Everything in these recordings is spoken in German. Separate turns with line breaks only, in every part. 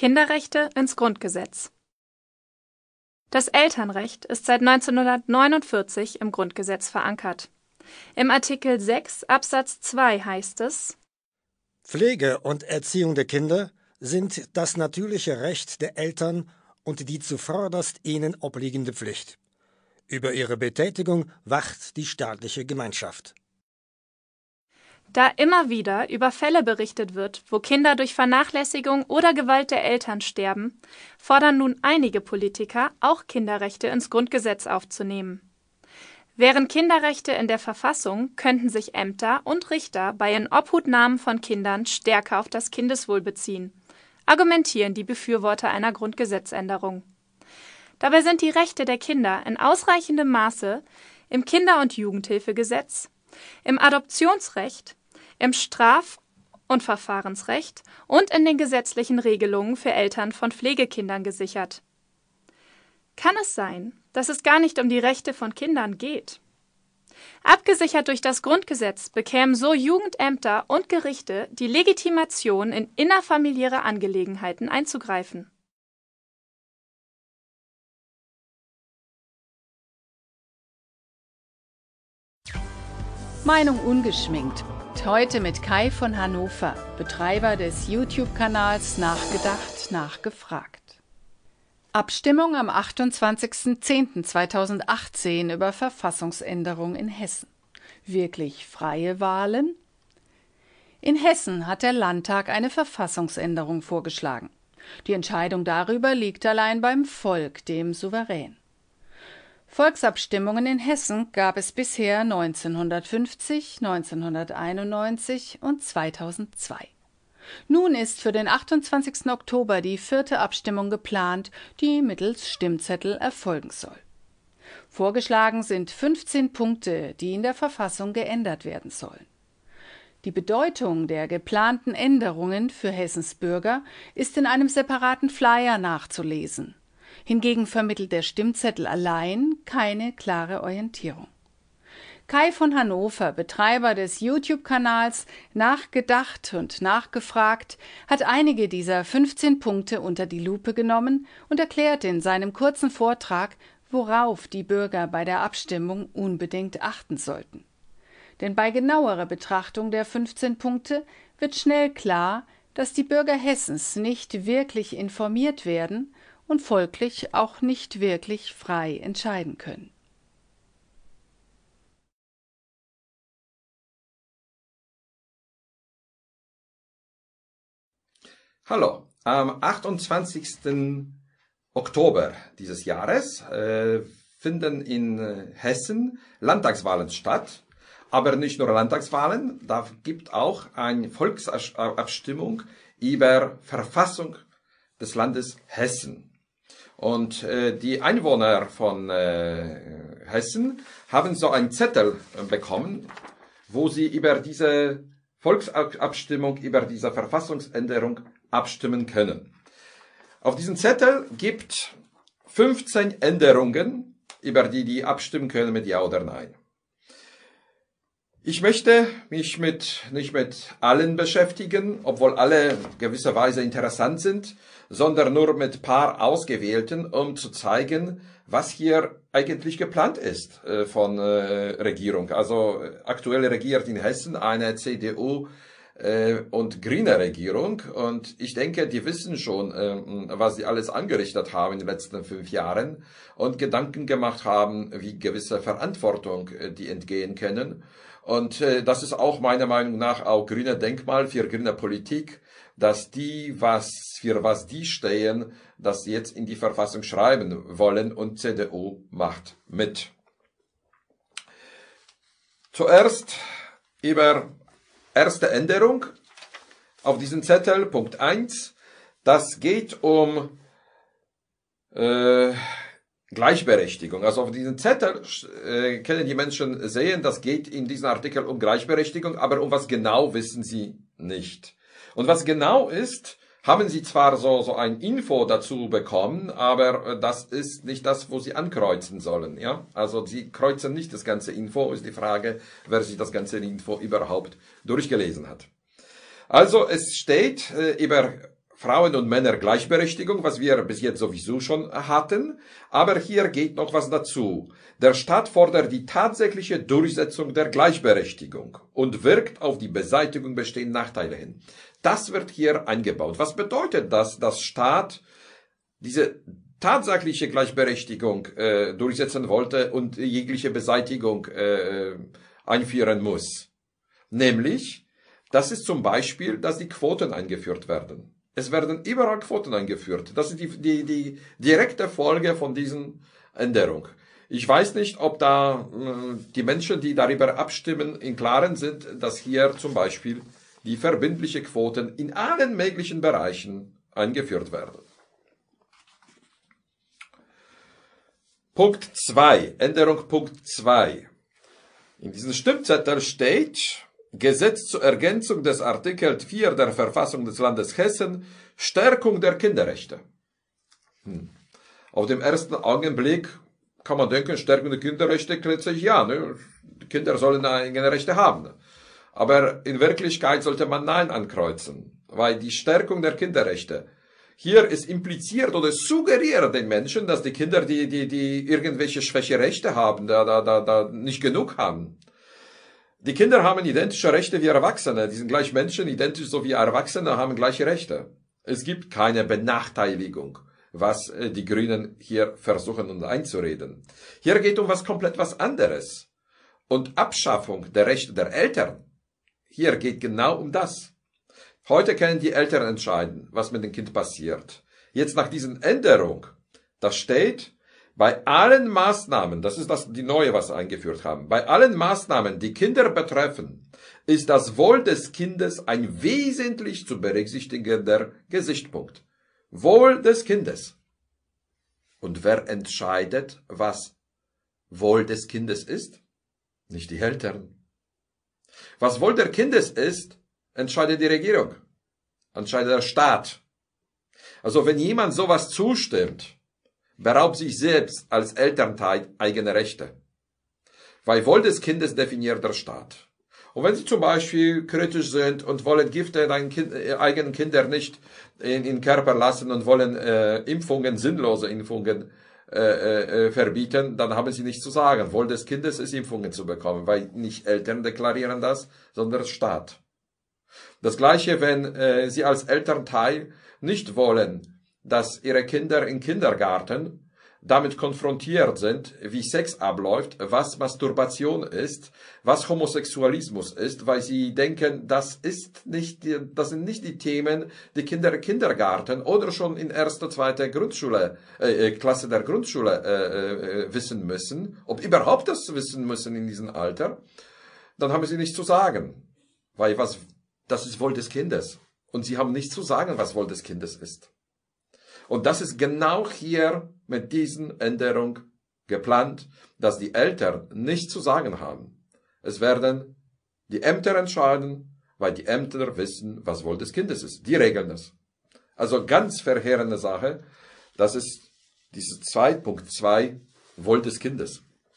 Kinderrechte ins Grundgesetz. Das Elternrecht ist seit 1949 im Grundgesetz verankert. Im Artikel 6 Absatz 2 heißt es:
Pflege und Erziehung der Kinder sind das natürliche Recht der Eltern und die zuvörderst ihnen obliegende Pflicht. Über ihre Betätigung wacht die staatliche Gemeinschaft.
Da immer wieder über Fälle berichtet wird, wo Kinder durch Vernachlässigung oder Gewalt der Eltern sterben, fordern nun einige Politiker, auch Kinderrechte ins Grundgesetz aufzunehmen. Wären Kinderrechte in der Verfassung, könnten sich Ämter und Richter bei Inobhutnahmen von Kindern stärker auf das Kindeswohl beziehen, argumentieren die Befürworter einer Grundgesetzänderung. Dabei sind die Rechte der Kinder in ausreichendem Maße im Kinder- und Jugendhilfegesetz, im Adoptionsrecht, im Straf- und Verfahrensrecht und in den gesetzlichen Regelungen für Eltern von Pflegekindern gesichert. Kann es sein, dass es gar nicht um die Rechte von Kindern geht? Abgesichert durch das Grundgesetz bekämen so Jugendämter und Gerichte die Legitimation, in innerfamiliäre Angelegenheiten einzugreifen.
Meinung ungeschminkt. Heute mit Kai von Hannover, Betreiber des YouTube-Kanals Nachgedacht, Nachgefragt. Abstimmung am 28.10.2018 über Verfassungsänderung in Hessen. Wirklich freie Wahlen? In Hessen hat der Landtag eine Verfassungsänderung vorgeschlagen. Die Entscheidung darüber liegt allein beim Volk, dem Souverän. Volksabstimmungen in Hessen gab es bisher 1950, 1991 und 2002. Nun ist für den 28. Oktober die 4. Abstimmung geplant, die mittels Stimmzettel erfolgen soll. Vorgeschlagen sind 15 Punkte, die in der Verfassung geändert werden sollen. Die Bedeutung der geplanten Änderungen für Hessens Bürger ist in einem separaten Flyer nachzulesen. Hingegen vermittelt der Stimmzettel allein keine klare Orientierung. Kai von Hannover, Betreiber des YouTube-Kanals Nachgedacht und Nachgefragt, hat einige dieser 15 Punkte unter die Lupe genommen und erklärt in seinem kurzen Vortrag, worauf die Bürger bei der Abstimmung unbedingt achten sollten. Denn bei genauerer Betrachtung der 15 Punkte wird schnell klar, dass die Bürger Hessens nicht wirklich informiert werden und folglich auch nicht wirklich frei entscheiden können.
Hallo, am 28. Oktober dieses Jahres finden in Hessen Landtagswahlen statt, aber nicht nur Landtagswahlen, da gibt auch eine Volksabstimmung über Verfassung des Landes Hessen. Und die Einwohner von Hessen haben so einen Zettel bekommen, wo sie über diese Volksabstimmung, über diese Verfassungsänderung abstimmen können. Auf diesem Zettel gibt 15 Änderungen, über die die abstimmen können mit Ja oder Nein. Ich möchte mich nicht mit allen beschäftigen, obwohl alle gewisserweise interessant sind, sondern nur mit paar ausgewählten, um zu zeigen, was hier eigentlich geplant ist von Regierung. Also aktuell regiert in Hessen eine CDU und grüne Regierung, und ich denke, die wissen schon, was sie alles angerichtet haben in den letzten 5 Jahren und Gedanken gemacht haben, wie gewisse Verantwortung die entgehen können. Und das ist auch meiner Meinung nach auch grüne Denkmal für grüne Politik, dass die, für was die stehen, das jetzt in die Verfassung schreiben wollen, und CDU macht mit. Zuerst über erste Änderung auf diesem Zettel, Punkt 1. Das geht um Gleichberechtigung. Also auf diesem Zettel können die Menschen sehen, das geht in diesem Artikel um Gleichberechtigung, aber um was genau wissen sie nicht. Und was genau ist, haben sie zwar so ein Info dazu bekommen, aber das ist nicht das, wo sie ankreuzen sollen. Ja, also sie kreuzen nicht das ganze Info. Ist die Frage, wer sich das ganze Info überhaupt durchgelesen hat. Also es steht über Frauen und Männer Gleichberechtigung, was wir bis jetzt sowieso schon hatten, aber hier geht noch was dazu. Der Staat fordert die tatsächliche Durchsetzung der Gleichberechtigung und wirkt auf die Beseitigung bestehender Nachteile hin. Das wird hier eingebaut. Was bedeutet das, dass Staat diese tatsächliche Gleichberechtigung durchsetzen wollte und jegliche Beseitigung einführen muss? Nämlich, das ist zum Beispiel, dass die Quoten eingeführt werden. Es werden überall Quoten eingeführt. Das ist die direkte Folge von diesen Änderungen. Ich weiß nicht, ob da die Menschen, die darüber abstimmen, im Klaren sind, dass hier zum Beispiel die verbindliche Quoten in allen möglichen Bereichen eingeführt werden. Punkt 2, Änderung Punkt 2. In diesem Stimmzettel steht: Gesetz zur Ergänzung des Artikel 4 der Verfassung des Landes Hessen, Stärkung der Kinderrechte. Auf dem ersten Augenblick kann man denken, Stärkung der Kinderrechte klingt sich ja, ne? Die Kinder sollen eigene Rechte haben. Aber in Wirklichkeit sollte man Nein ankreuzen, weil die Stärkung der Kinderrechte, hier ist impliziert oder suggeriert den Menschen, dass die Kinder, die irgendwelche Schwächerechte haben, da nicht genug haben. Die Kinder haben identische Rechte wie Erwachsene. Die sind gleich Menschen, identisch so wie Erwachsene, haben gleiche Rechte. Es gibt keine Benachteiligung, was die Grünen hier versuchen uns einzureden. Hier geht um komplett was anderes. Und Abschaffung der Rechte der Eltern, hier geht genau um das. Heute können die Eltern entscheiden, was mit dem Kind passiert. Jetzt nach diesen Änderung, da steht: Bei allen Maßnahmen, das ist die neue, was wir eingeführt haben, bei allen Maßnahmen, die Kinder betreffen, ist das Wohl des Kindes ein wesentlich zu berücksichtigender Gesichtspunkt. Wohl des Kindes. Und wer entscheidet, was Wohl des Kindes ist? Nicht die Eltern. Was Wohl des Kindes ist, entscheidet die Regierung, entscheidet der Staat. Also wenn jemand sowas zustimmt, beraubt sich selbst als Elternteil eigene Rechte. Weil Wohl des Kindes definiert der Staat. Und wenn Sie zum Beispiel kritisch sind und wollen Gifte in eigenen Kindern nicht in den Körper lassen und wollen Impfungen, sinnlose Impfungen verbieten, dann haben Sie nichts zu sagen. Wohl des Kindes ist, Impfungen zu bekommen, weil nicht Eltern deklarieren das, sondern der Staat. Das Gleiche, wenn Sie als Elternteil nicht wollen, dass Ihre Kinder im Kindergarten damit konfrontiert sind, wie Sex abläuft, was Masturbation ist, was Homosexualismus ist, weil sie denken, das sind nicht die Themen, die Kinder im Kindergarten oder schon in erster, zweiter Klasse der Grundschule wissen müssen, ob überhaupt das wissen müssen in diesem Alter, dann haben sie nichts zu sagen, weil das ist Wohl des Kindes und sie haben nichts zu sagen, was Wohl des Kindes ist. Und das ist genau hier mit diesen Änderungen geplant, dass die Eltern nichts zu sagen haben. Es werden die Ämter entscheiden, weil die Ämter wissen, was Wohl des Kindes ist. Die regeln das. Also ganz verheerende Sache. Das ist dieses Punkt 2, Wohl des Kindes.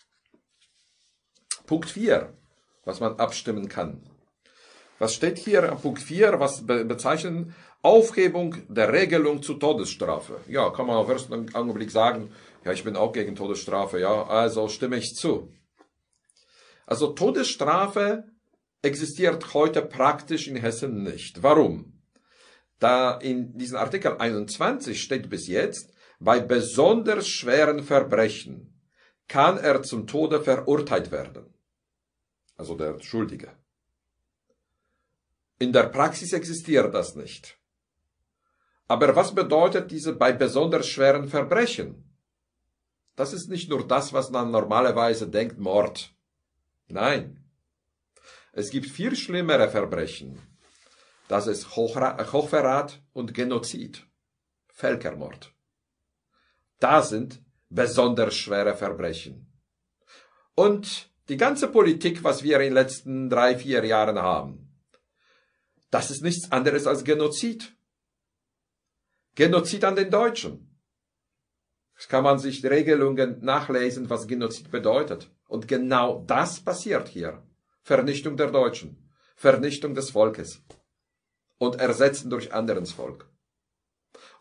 Punkt 4, was man abstimmen kann. Was steht hier am Punkt 4, was bezeichnet Aufhebung der Regelung zur Todesstrafe? Ja, kann man auf den ersten Augenblick sagen, ja, ich bin auch gegen Todesstrafe, ja, also stimme ich zu. Also Todesstrafe existiert heute praktisch in Hessen nicht. Warum? Da in diesem Artikel 21 steht bis jetzt, bei besonders schweren Verbrechen kann er zum Tode verurteilt werden. Also der Schuldige. In der Praxis existiert das nicht. Aber was bedeutet diese bei besonders schweren Verbrechen? Das ist nicht nur das, was man normalerweise denkt, Mord. Nein. Es gibt viel schlimmere Verbrechen. Das ist Hochverrat und Genozid. Völkermord. Das sind besonders schwere Verbrechen. Und die ganze Politik, was wir in den letzten 3-4 Jahren haben, das ist nichts anderes als Genozid. Genozid an den Deutschen. Das kann man sich Regelungen nachlesen, was Genozid bedeutet. Und genau das passiert hier. Vernichtung der Deutschen. Vernichtung des Volkes. Und ersetzen durch anderes Volk.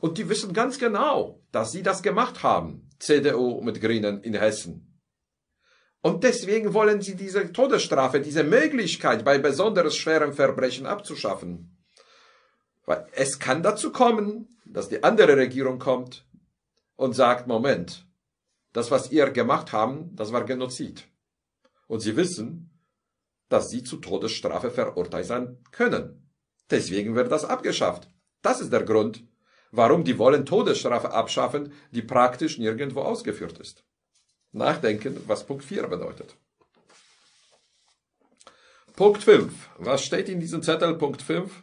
Und die wissen ganz genau, dass sie das gemacht haben, CDU mit Grünen in Hessen. Und deswegen wollen sie diese Todesstrafe, diese Möglichkeit bei besonders schweren Verbrechen abzuschaffen. Weil es kann dazu kommen, dass die andere Regierung kommt und sagt, Moment, das, was ihr gemacht haben, das war Genozid. Und sie wissen, dass sie zu Todesstrafe verurteilt sein können. Deswegen wird das abgeschafft. Das ist der Grund, warum die wollen Todesstrafe abschaffen, die praktisch nirgendwo ausgeführt ist. Nachdenken, was Punkt 4 bedeutet. Punkt 5. Was steht in diesem Zettel? Punkt 5.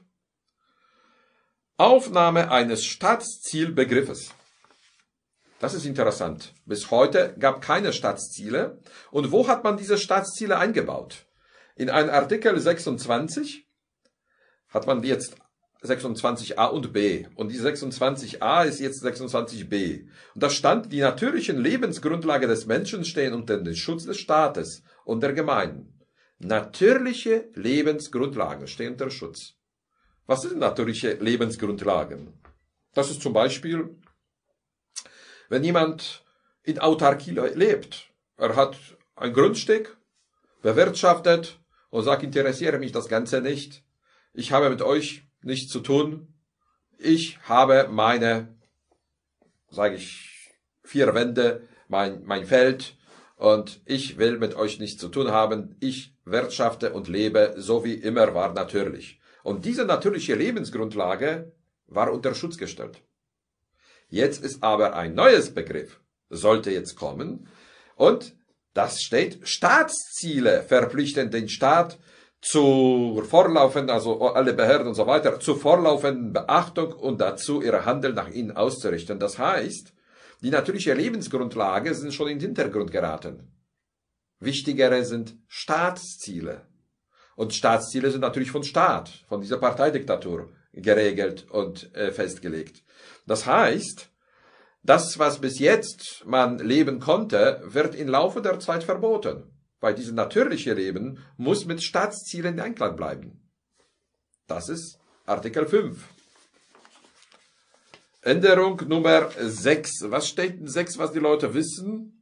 Aufnahme eines Staatszielbegriffes. Das ist interessant. Bis heute gab keine Staatsziele. Und wo hat man diese Staatsziele eingebaut? In einem Artikel 26 hat man jetzt 26a und b. Und die 26a ist jetzt 26b. Und da stand, die natürlichen Lebensgrundlagen des Menschen stehen unter dem Schutz des Staates und der Gemeinden. Natürliche Lebensgrundlagen stehen unter Schutz. Was sind natürliche Lebensgrundlagen? Das ist zum Beispiel, wenn jemand in Autarkie lebt. Er hat ein Grundstück, bewirtschaftet und sagt, interessiere mich das Ganze nicht. Ich habe mit euch nichts zu tun. Ich habe meine, sage ich, 4 Wände, mein Feld und ich will mit euch nichts zu tun haben. Ich wirtschafte und lebe, so wie immer war, natürlich. Und diese natürliche Lebensgrundlage war unter Schutz gestellt. Jetzt ist aber ein neues Begriff, sollte jetzt kommen, und das steht, Staatsziele verpflichten den Staat zur vorlaufenden, also alle Behörden und so weiter, zur vorlaufenden Beachtung und dazu ihr Handeln nach ihnen auszurichten. Das heißt, die natürliche Lebensgrundlage sind schon in den Hintergrund geraten. Wichtigere sind Staatsziele. Und Staatsziele sind natürlich von Staat, von dieser Parteidiktatur geregelt und festgelegt. Das heißt, das, was bis jetzt man leben konnte, wird im Laufe der Zeit verboten. Weil dieses natürliche Leben muss mit Staatszielen in Einklang bleiben. Das ist Artikel 5. Änderung Nummer 6. Was steht in 6, was die Leute wissen?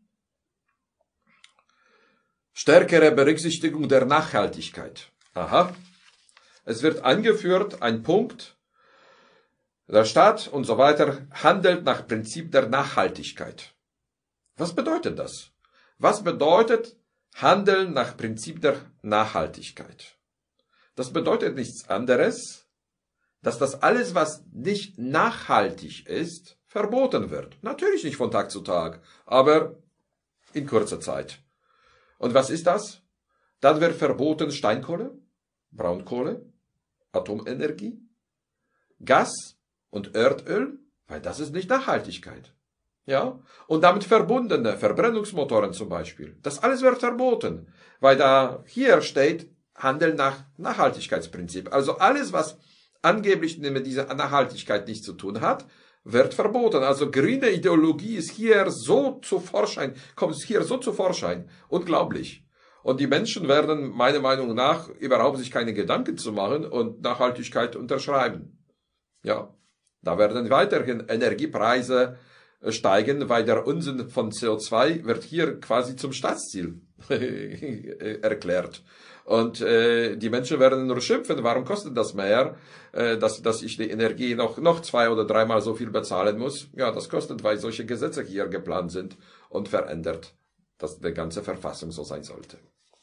Stärkere Berücksichtigung der Nachhaltigkeit. Aha. Es wird angeführt, ein Punkt, der Staat und so weiter handelt nach Prinzip der Nachhaltigkeit. Was bedeutet das? Was bedeutet Handeln nach Prinzip der Nachhaltigkeit? Das bedeutet nichts anderes, dass das alles, was nicht nachhaltig ist, verboten wird. Natürlich nicht von Tag zu Tag, aber in kurzer Zeit. Und was ist das? Dann wird verboten Steinkohle, Braunkohle, Atomenergie, Gas und Erdöl, weil das ist nicht Nachhaltigkeit. Ja? Und damit verbundene Verbrennungsmotoren zum Beispiel. Das alles wird verboten, weil da hier steht, Handeln nach Nachhaltigkeitsprinzip. Also alles, was angeblich mit dieser Nachhaltigkeit nichts zu tun hat, wird verboten. Also grüne Ideologie ist hier so zu Vorschein, kommt hier so zu Vorschein. Unglaublich. Und die Menschen werden meiner Meinung nach überhaupt sich keine Gedanken zu machen und Nachhaltigkeit unterschreiben. Ja, da werden weiterhin Energiepreise steigen, weil der Unsinn von CO2 wird hier quasi zum Staatsziel erklärt. Und die Menschen werden nur schimpfen, warum kostet das mehr, dass ich die Energie noch 2- oder 3-mal so viel bezahlen muss. Ja, das kostet, weil solche Gesetze hier geplant sind und verändert, dass die ganze Verfassung so sein sollte.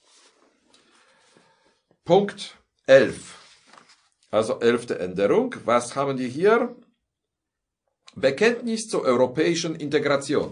Punkt 11. Also 11. Änderung. Was haben die hier? Bekenntnis zur europäischen Integration.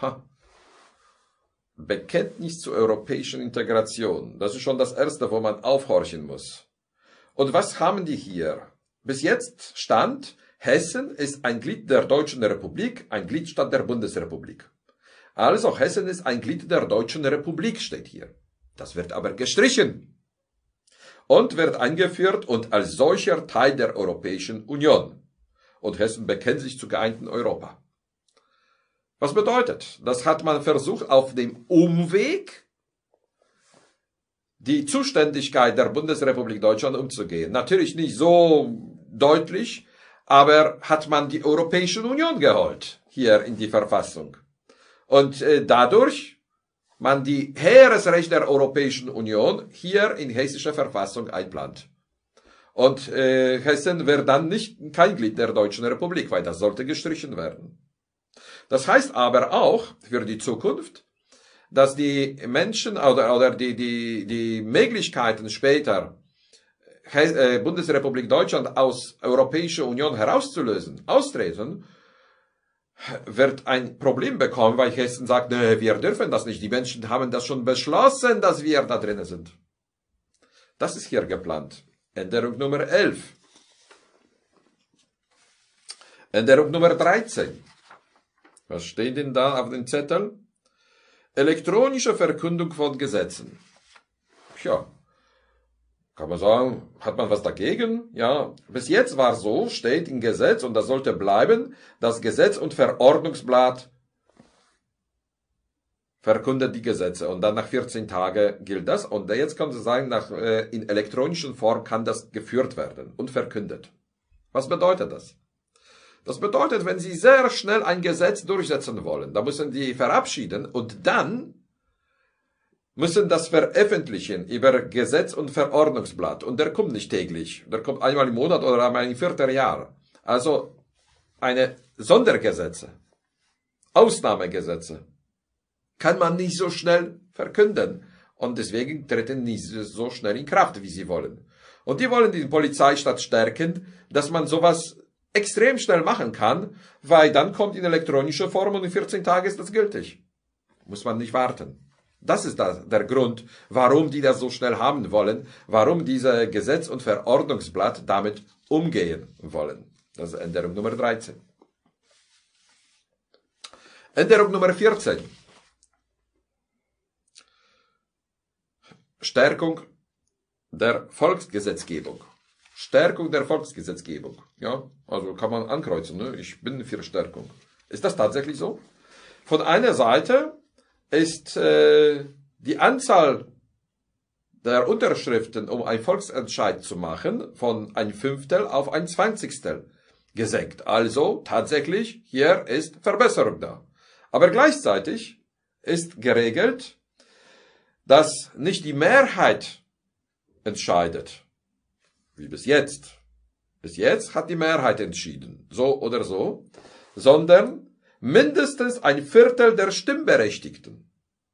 Bekenntnis zur europäischen Integration. Das ist schon das Erste, wo man aufhorchen muss. Und was haben die hier? Bis jetzt stand, Hessen ist ein Glied der Deutschen Republik, ein Gliedstaat der Bundesrepublik. Also Hessen ist ein Glied der Deutschen Republik, steht hier. Das wird aber gestrichen und wird eingeführt und als solcher Teil der Europäischen Union. Und Hessen bekennt sich zu geeinten Europa. Was bedeutet? Das hat man versucht, auf dem Umweg die Zuständigkeit der Bundesrepublik Deutschland umzugehen. Natürlich nicht so deutlich, aber hat man die Europäische Union geholt, hier in die Verfassung. Und dadurch man die Heeresrechte der Europäischen Union hier in hessische Verfassung einplant. Und Hessen wäre dann kein Glied der Deutschen Republik, weil das sollte gestrichen werden. Das heißt aber auch für die Zukunft, dass die Menschen oder die Möglichkeiten später Bundesrepublik Deutschland aus Europäischer Union herauszulösen, austreten, wird ein Problem bekommen, weil Hessen sagt, nee, wir dürfen das nicht. Die Menschen haben das schon beschlossen, dass wir da drinnen sind. Das ist hier geplant. Änderung Nummer 11. Änderung Nummer 13. Was steht denn da auf dem Zettel? Elektronische Verkündung von Gesetzen. Tja, kann man sagen, hat man was dagegen? Ja, bis jetzt war so, steht im Gesetz, und das sollte bleiben, das Gesetz- und Verordnungsblatt verkündet die Gesetze. Und dann nach 14 Tagen gilt das. Und jetzt kann man sagen, in elektronischen Form kann das geführt werden und verkündet. Was bedeutet das? Das bedeutet, wenn Sie sehr schnell ein Gesetz durchsetzen wollen, dann müssen Sie verabschieden und dann müssen das veröffentlichen über Gesetz- und Verordnungsblatt. Und der kommt nicht täglich. Der kommt einmal im Monat oder einmal im Vierteljahr. Also eine Sondergesetze, Ausnahmegesetze kann man nicht so schnell verkünden. Und deswegen treten nicht so schnell in Kraft, wie sie wollen. Und die wollen die Polizeistaat stärken, dass man sowas extrem schnell machen kann, weil dann kommt in elektronischer Form und in 14 Tagen ist das gültig. Muss man nicht warten. Das ist der Grund, warum die das so schnell haben wollen, warum diese Gesetz- und Verordnungsblatt damit umgehen wollen. Das ist Änderung Nummer 13. Änderung Nummer 14. Stärkung der Volksgesetzgebung. Stärkung der Volksgesetzgebung. Ja, also kann man ankreuzen, ne? Ich bin für Stärkung. Ist das tatsächlich so? Von einer Seite ist die Anzahl der Unterschriften, um einen Volksentscheid zu machen, von ein Fünftel auf ein Zwanzigstel gesenkt. Also tatsächlich, hier ist Verbesserung da. Aber gleichzeitig ist geregelt, dass nicht die Mehrheit entscheidet, wie bis jetzt. Bis jetzt hat die Mehrheit entschieden, so oder so, sondern mindestens ein Viertel der Stimmberechtigten.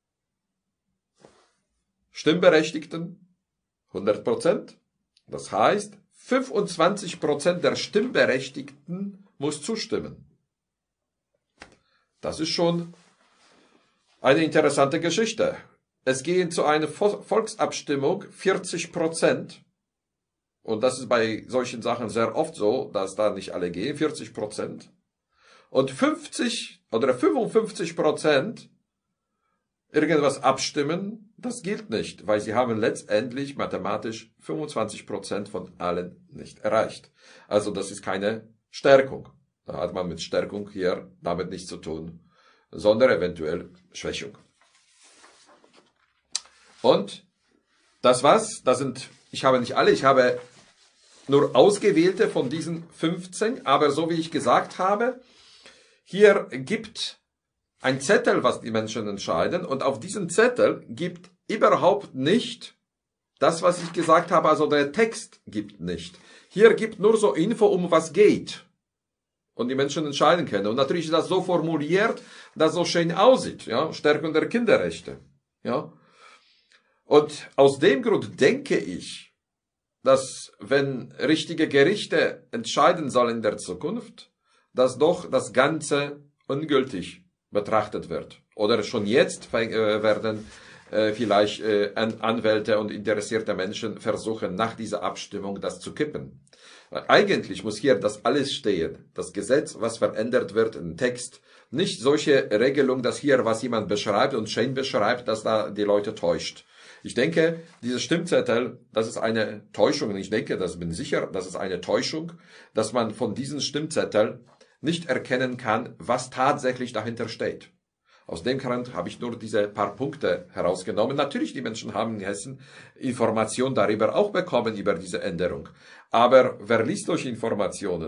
Stimmberechtigten 100%. Das heißt, 25% der Stimmberechtigten muss zustimmen. Das ist schon eine interessante Geschichte. Es gehen zu einer Volksabstimmung 40%. Und das ist bei solchen Sachen sehr oft so, dass da nicht alle gehen, 40%. Und 50 oder 55% irgendwas abstimmen, das gilt nicht, weil sie haben letztendlich mathematisch 25% von allen nicht erreicht. Also das ist keine Stärkung. Da hat man mit Stärkung hier damit nichts zu tun, sondern eventuell Schwächung. Und das war's. Ich habe nicht alle, ich habe nur ausgewählte von diesen 15, aber so wie ich gesagt habe, hier gibt ein Zettel, was die Menschen entscheiden, und auf diesem Zettel gibt überhaupt nicht das, was ich gesagt habe, also der Text gibt nicht. Hier gibt nur so Info, um was geht. Und die Menschen entscheiden können. Und natürlich ist das so formuliert, dass es so schön aussieht, ja, Stärkung der Kinderrechte, ja. Und aus dem Grund denke ich, dass wenn richtige Gerichte entscheiden sollen in der Zukunft, dass doch das Ganze ungültig betrachtet wird. Oder schon jetzt werden vielleicht Anwälte und interessierte Menschen versuchen, nach dieser Abstimmung das zu kippen. Weil eigentlich muss hier das alles stehen. Das Gesetz, was verändert wird, ein Text. Nicht solche Regelung, dass hier was jemand beschreibt und schön beschreibt, dass da die Leute täuscht. Ich denke, diese Stimmzettel, das ist eine Täuschung. Und ich denke, bin sicher, das ist eine Täuschung, dass man von diesen Stimmzetteln nicht erkennen kann, was tatsächlich dahinter steht. Aus dem Grund habe ich nur diese paar Punkte herausgenommen. Natürlich, die Menschen haben in Hessen Informationen darüber auch bekommen, über diese Änderung. Aber wer liest solche Informationen?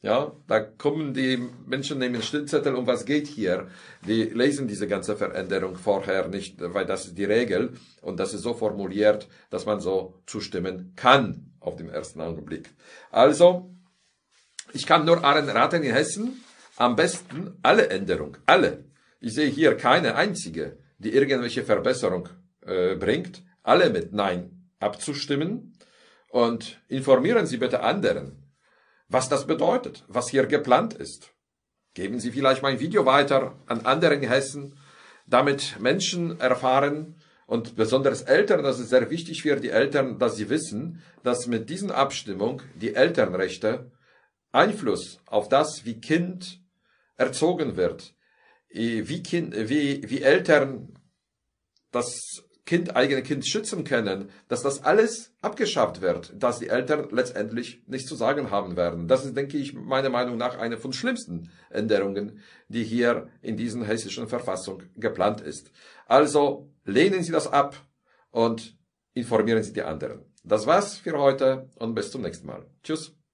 Ja, da kommen die Menschen, nehmen Stimmzettel, um was geht hier? Die lesen diese ganze Veränderung vorher nicht, weil das ist die Regel und das ist so formuliert, dass man so zustimmen kann auf dem ersten Augenblick. Also, ich kann nur allen raten in Hessen, am besten alle Änderungen, alle. Ich sehe hier keine einzige, die irgendwelche Verbesserung bringt, alle mit Nein abzustimmen und informieren Sie bitte anderen, was das bedeutet, was hier geplant ist. Geben Sie vielleicht mein Video weiter an andere in Hessen, damit Menschen erfahren und besonders Eltern, das ist sehr wichtig für die Eltern, dass sie wissen, dass mit diesen Abstimmung die Elternrechte Einfluss auf das, wie Kind erzogen wird, wie Eltern das eigene Kind schützen können, dass das alles abgeschafft wird, dass die Eltern letztendlich nichts zu sagen haben werden. Das ist, denke ich, meiner Meinung nach eine von schlimmsten Änderungen, die hier in diesen hessischen Verfassung geplant ist. Also lehnen Sie das ab und informieren Sie die anderen. Das war's für heute und bis zum nächsten Mal. Tschüss.